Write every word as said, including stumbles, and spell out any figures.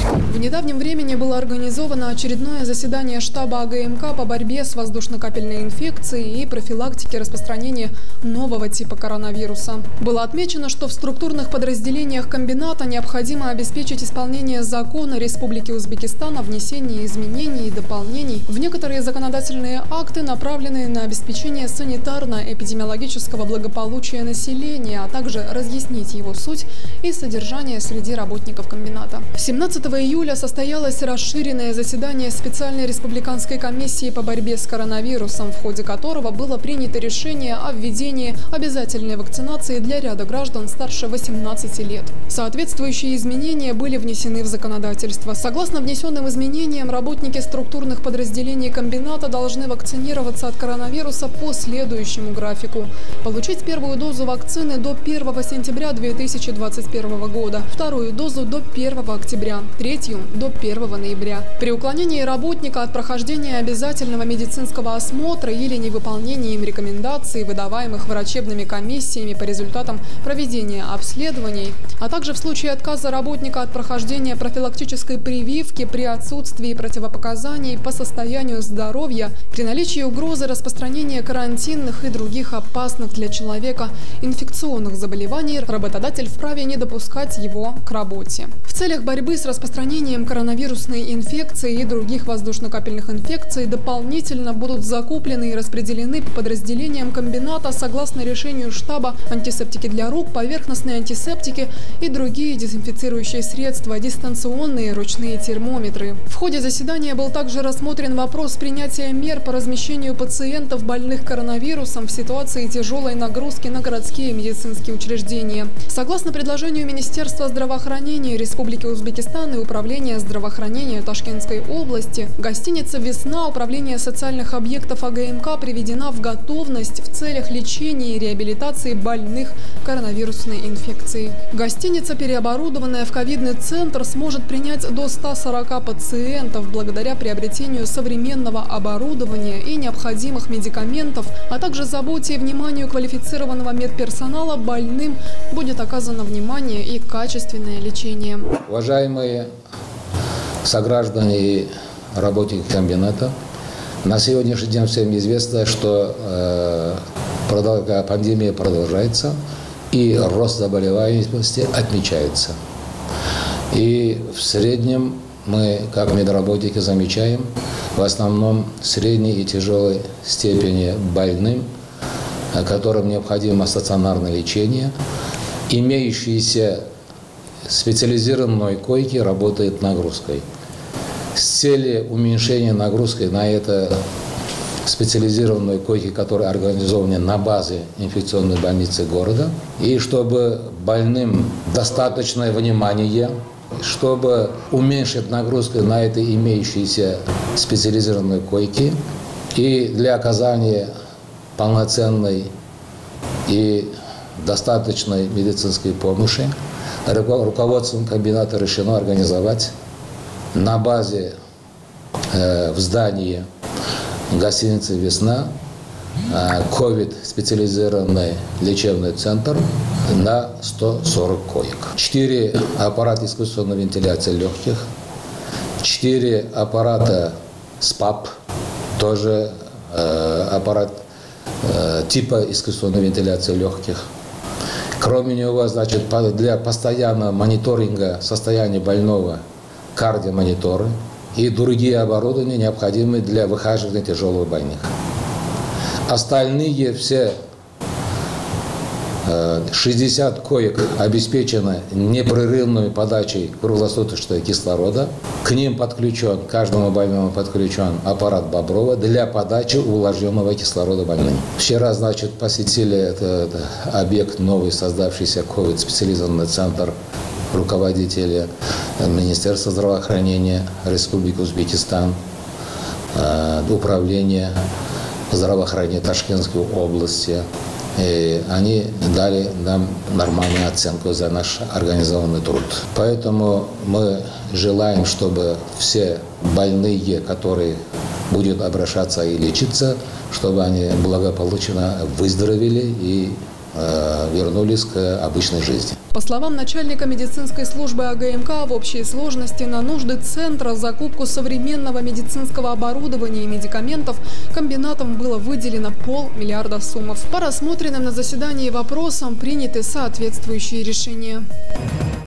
В недавнем времени было организовано очередное заседание штаба А Гэ Эм Ка по борьбе с воздушно-капельной инфекцией и профилактике распространения нового типа коронавируса. Было отмечено, что в структурных подразделениях комбината необходимо обеспечить исполнение закона Республики Узбекистан о внесении изменений и дополнений в некоторые законодательные акты, направленные на обеспечение санитарно-эпидемиологического благополучия населения, а также разъяснить его суть и содержание среди работников комбината. семнадцатого июля состоялось расширенное заседание специальной республиканской комиссии по борьбе с коронавирусом, в ходе которого было принято решение о введении обязательной вакцинации для ряда граждан старше восемнадцати лет. Соответствующие изменения были внесены в законодательство. Согласно внесенным изменениям, работники структурных подразделений комбината должны вакцинироваться от коронавируса по следующему графику. Получить первую дозу вакцины до первого сентября две тысячи двадцать первого года, вторую дозу до первого октября, третью до первого ноября. При уклонении работника от прохождения обязательного медицинского осмотра или невыполнении им рекомендаций, выдаваемых врачебными комиссиями по результатам проведения обследований, а также в случае отказа работника от прохождения профилактической прививки при отсутствии противопоказаний по состоянию здоровья, при наличии угрозы распространения карантинных и других опасных для человека инфекционных заболеваний, работодатель вправе не допускать его к работе. В целях борьбы с распространением коронавирусной инфекции и других воздушно-капельных инфекций дополнительно будут закуплены и распределены по подразделениям комбината согласно решению штаба антисептики для рук, поверхностные антисептики и другие дезинфицирующие средства, дистанционные ручные термометры. В ходе заседания был также рассмотрен вопрос принятия мер по размещению пациентов, больных коронавирусом, в ситуации тяжелой нагрузки на городские медицинские учреждения. Согласно предложению Министерства здравоохранения Республики Узбекистан и Управления здравоохранения Ташкентской области, гостиница «Весна» Управления социальных объектов А Гэ Эм Ка приведена в готовность в целях лечения и реабилитации больных коронавирусной инфекцией. Гостиница, переоборудованная в ковидный центр, сможет принять до ста сорока пациентов благодаря приобретению современного оборудования и необходимых медикаментов, а также заботе и вниманию квалифицированного медперсонала больным будет оказано внимание и качественное лечение. Уважаемые сограждане и работники комбината, на сегодняшний день всем известно, что э, пандемия продолжается и рост заболеваемости отмечается. И в среднем мы, как медработники, замечаем в основном средней и тяжелой степени больным, которым необходимо стационарное лечение. Имеющиеся специализированные койки работают нагрузкой. С целью уменьшения нагрузки на это специализированные койки, которые организованы на базе инфекционной больницы города, и чтобы больным достаточное внимание, чтобы уменьшить нагрузку на это имеющиеся специализированные койки, и для оказания полноценной и достаточной медицинской помощи руководством комбината решено организовать на базе э, в здании гостиницы «Весна» э, ковид-специализированный лечебный центр на сто сорок коек. Четыре аппарата искусственной вентиляции легких, четыре аппарата СПАП, тоже э, аппарат э, типа искусственной вентиляции легких. Кроме него, значит, для постоянного мониторинга состояния больного кардиомониторы и другие оборудования, необходимые для выхаживания тяжелых больных. Остальные все шестьдесят коек обеспечены непрерывной подачей круглосуточного кислорода. К ним подключен, каждому больному подключен аппарат Боброва для подачи увлажненного кислорода больным. Вчера, значит, посетили этот объект, новый создавшийся ковид-специализированный центр, руководители Министерства здравоохранения Республики Узбекистан, Управления здравоохранения Ташкентской области. И они дали нам нормальную оценку за наш организованный труд. Поэтому мы желаем, чтобы все больные, которые будут обращаться и лечиться, чтобы они благополучно выздоровели и вернулись к обычной жизни. По словам начальника медицинской службы АГМК, в общей сложности на нужды центра закупку современного медицинского оборудования и медикаментов комбинатом было выделено полмиллиарда сумов. По рассмотренным на заседании вопросам приняты соответствующие решения.